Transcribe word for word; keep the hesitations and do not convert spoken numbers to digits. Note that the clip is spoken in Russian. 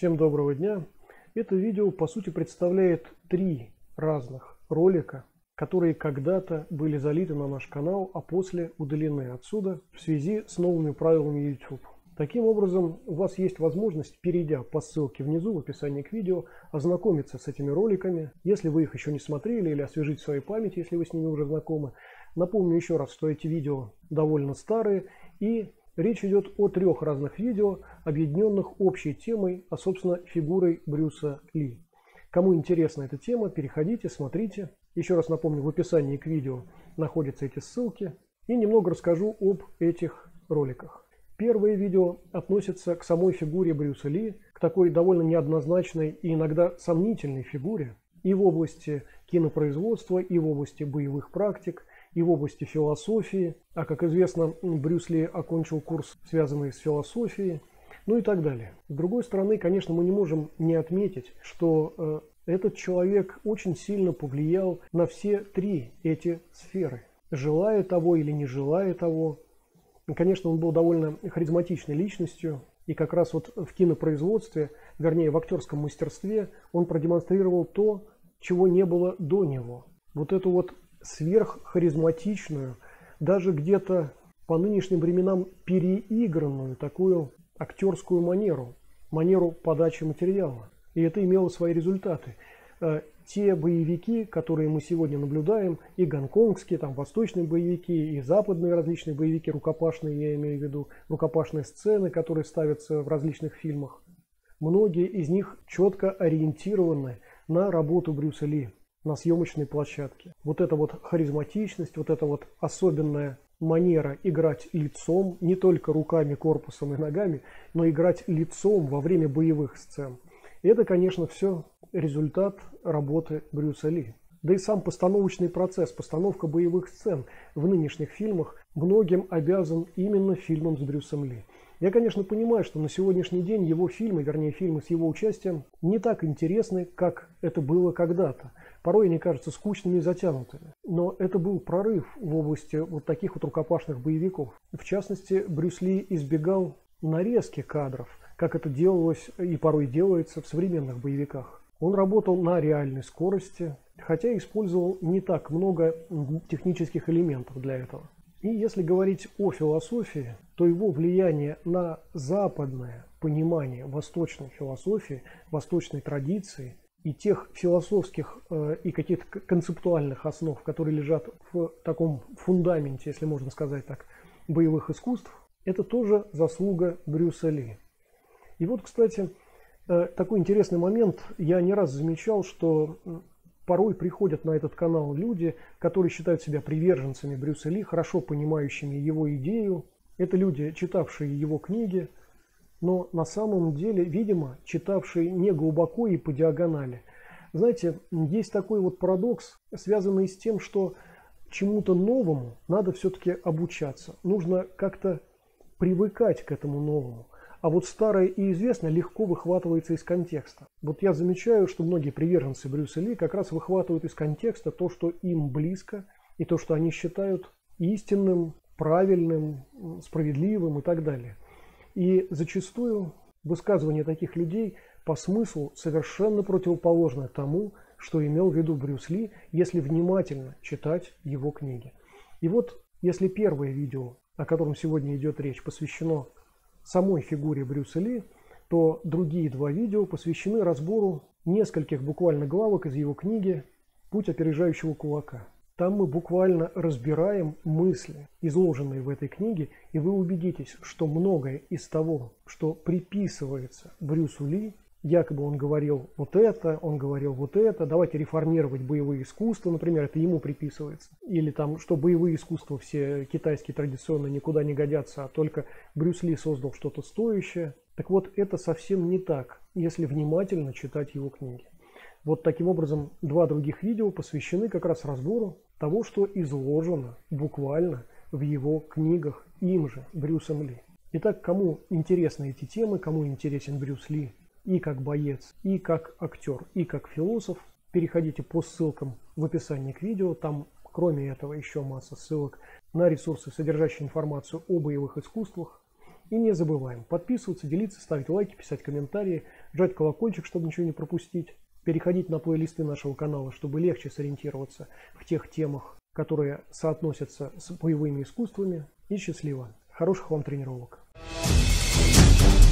Всем доброго дня! Это видео по сути представляет три разных ролика, которые когда-то были залиты на наш канал, а после удалены отсюда в связи с новыми правилами YouTube. Таким образом, у вас есть возможность, перейдя по ссылке внизу в описании к видео, ознакомиться с этими роликами, если вы их еще не смотрели, или освежить в своей памяти, если вы с ними уже знакомы. Напомню еще раз, что эти видео довольно старые, и речь идет о трех разных видео, объединенных общей темой, а собственно фигурой Брюса Ли. Кому интересна эта тема, переходите, смотрите. Еще раз напомню, в описании к видео находятся эти ссылки. И немного расскажу об этих роликах. Первое видео относится к самой фигуре Брюса Ли, к такой довольно неоднозначной и иногда сомнительной фигуре и в области кинопроизводства, и в области боевых практик, и в области философии. А как известно, Брюс Ли окончил курс, связанный с философией, ну и так далее. С другой стороны, конечно, мы не можем не отметить, что э, этот человек очень сильно повлиял на все три эти сферы. Желая того или не желая того. Конечно, он был довольно харизматичной личностью, и как раз вот в кинопроизводстве, вернее в актерском мастерстве, он продемонстрировал то, чего не было до него. Вот эту вот сверххаризматичную, даже где-то по нынешним временам переигранную такую актерскую манеру, манеру подачи материала. И это имело свои результаты. Те боевики, которые мы сегодня наблюдаем, и гонконгские, там восточные боевики, и западные различные боевики, рукопашные, я имею в виду, рукопашные сцены, которые ставятся в различных фильмах, многие из них четко ориентированы на работу Брюса Ли, на съемочной площадке. Вот эта вот харизматичность, вот эта вот особенная манера играть лицом, не только руками, корпусом и ногами, но играть лицом во время боевых сцен. И это, конечно, все результат работы Брюса Ли. Да и сам постановочный процесс, постановка боевых сцен в нынешних фильмах многим обязан именно фильмам с Брюсом Ли. Я, конечно, понимаю, что на сегодняшний день его фильмы, вернее фильмы с его участием, не так интересны, как это было когда-то. Порой они кажутся скучными и затянутыми. Но это был прорыв в области вот таких вот рукопашных боевиков. В частности, Брюс Ли избегал нарезки кадров, как это делалось и порой делается в современных боевиках. Он работал на реальной скорости, хотя использовал не так много технических элементов для этого. И если говорить о философии, то его влияние на западное понимание восточной философии, восточной традиции и тех философских э, и каких-то концептуальных основ, которые лежат в таком фундаменте, если можно сказать так, боевых искусств, это тоже заслуга Брюса Ли. И вот, кстати, э, такой интересный момент. Я не раз замечал, что порой приходят на этот канал люди, которые считают себя приверженцами Брюса Ли, хорошо понимающими его идею. Это люди, читавшие его книги, но на самом деле, видимо, читавшие не глубоко и по диагонали. Знаете, есть такой вот парадокс, связанный с тем, что чему-то новому надо все-таки обучаться. Нужно как-то привыкать к этому новому. А вот старое и известное легко выхватывается из контекста. Вот я замечаю, что многие приверженцы Брюса Ли как раз выхватывают из контекста то, что им близко, и то, что они считают истинным, правильным, справедливым и так далее. И зачастую высказывание таких людей по смыслу совершенно противоположно тому, что имел в виду Брюс Ли, если внимательно читать его книги. И вот если первое видео, о котором сегодня идет речь, посвящено самой фигуре Брюса Ли, то другие два видео посвящены разбору нескольких буквально главок из его книги «Путь опережающего кулака». Там мы буквально разбираем мысли, изложенные в этой книге, и вы убедитесь, что многое из того, что приписывается Брюсу Ли, якобы он говорил вот это, он говорил вот это, давайте реформировать боевые искусства, например, это ему приписывается. Или там, что боевые искусства все китайские традиционно никуда не годятся, а только Брюс Ли создал что-то стоящее. Так вот, это совсем не так, если внимательно читать его книги. Вот таким образом, два других видео посвящены как раз разбору того, что изложено буквально в его книгах им же, Брюсом Ли. Итак, кому интересны эти темы, кому интересен Брюс Ли и как боец, и как актер, и как философ, переходите по ссылкам в описании к видео. Там, кроме этого, еще масса ссылок на ресурсы, содержащие информацию о боевых искусствах. И не забываем подписываться, делиться, ставить лайки, писать комментарии, жать колокольчик, чтобы ничего не пропустить. Переходить на плейлисты нашего канала, чтобы легче сориентироваться в тех темах, которые соотносятся с боевыми искусствами. И счастливо! Хороших вам тренировок!